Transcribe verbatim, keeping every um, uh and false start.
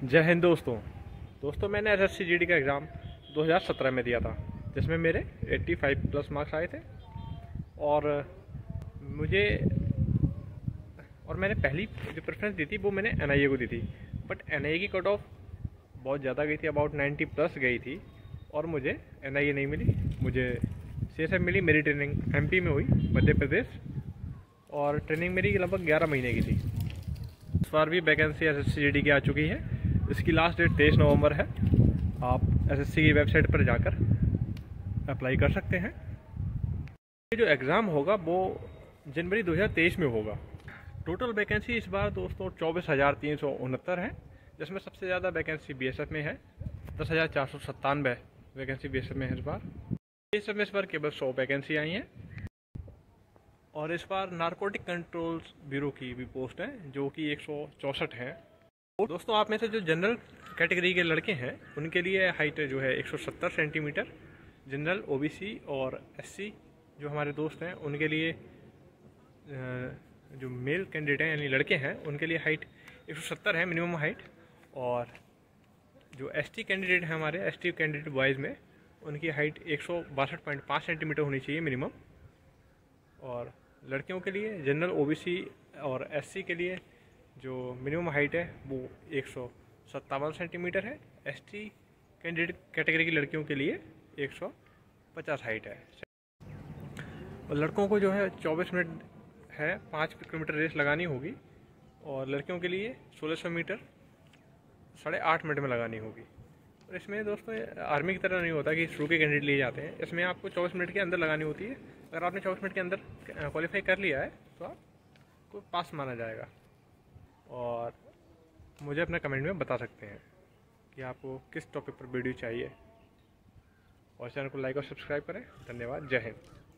जय हिंद दोस्तों। दोस्तों मैंने एसएससी जीडी का एग्ज़ाम दो हज़ार सत्रह में दिया था, जिसमें मेरे पचासी प्लस मार्क्स आए थे। और मुझे और मैंने पहली जो प्रेफरेंस दी थी वो मैंने एनआईए को दी थी। बट एनआईए की कट ऑफ बहुत ज़्यादा गई थी, अबाउट नब्बे प्लस गई थी, और मुझे एनआईए नहीं मिली। मुझे सीएसएफ मिली। मेरी ट्रेनिंग एमपी में हुई, मध्य प्रदेश, और ट्रेनिंग मेरी लगभग ग्यारह महीने की थी। इस बार भी वैकेंसी एसएससी जीडी की आ चुकी है। इसकी लास्ट डेट तेईस नवंबर है। आप एसएससी की वेबसाइट पर जाकर अप्लाई कर सकते हैं। ये जो एग्ज़ाम होगा वो जनवरी दो हज़ार तेईस में होगा। टोटल वैकेंसी इस बार दोस्तों चौबीस हज़ार तीन सौ उनहत्तर है, जिसमें सबसे ज़्यादा वैकेंसी बीएसएफ में है। दस हज़ार चार सौ सत्तानवे वैकेंसी बीएसएफ में है इस बार। बीएसएफ में इस बार केवल सौ वैकेंसी आई हैं। और इस बार नारकोटिक कंट्रोल ब्यूरो की भी पोस्ट है, जो कि एक सौ चौंसठ है। दोस्तों आप में से जो जनरल कैटेगरी के लड़के हैं उनके लिए हाइट जो है एक सौ सत्तर सेंटीमीटर। जनरल, ओबीसी और एससी जो हमारे दोस्त हैं उनके लिए, जो मेल कैंडिडेट हैं यानी लड़के हैं, उनके लिए हाइट एक सौ सत्तर है मिनिमम हाइट। और जो एसटी कैंडिडेट हैं हमारे, एसटी कैंडिडेट बॉयज़ में, उनकी हाइट एक सौ बासठ पॉइंट पाँच सेंटीमीटर होनी चाहिए मिनिमम। और लड़कियों के लिए जनरल, ओबीसी और एससी के लिए जो मिनिमम हाइट है वो एक सौ सत्तावन सेंटीमीटर है। एसटी कैंडिडेट कैटेगरी की लड़कियों के लिए एक सौ पचास हाइट है। और लड़कों को जो है चौबीस मिनट है, पाँच किलोमीटर रेस लगानी होगी। और लड़कियों के लिए सोलह सौ मीटर साढ़े आठ मिनट में लगानी होगी। और इसमें दोस्तों आर्मी की तरह नहीं होता कि शुरू के कैंडिडेट लिए जाते हैं। इसमें आपको चौबीस मिनट के अंदर लगानी होती है। अगर आपने चौबीस मिनट के अंदर क्वालिफाई कर लिया है तो आपको पास माना जाएगा। और मुझे अपने कमेंट में बता सकते हैं कि आपको किस टॉपिक पर वीडियो चाहिए। और चैनल को लाइक और सब्सक्राइब करें। धन्यवाद। जय हिंद।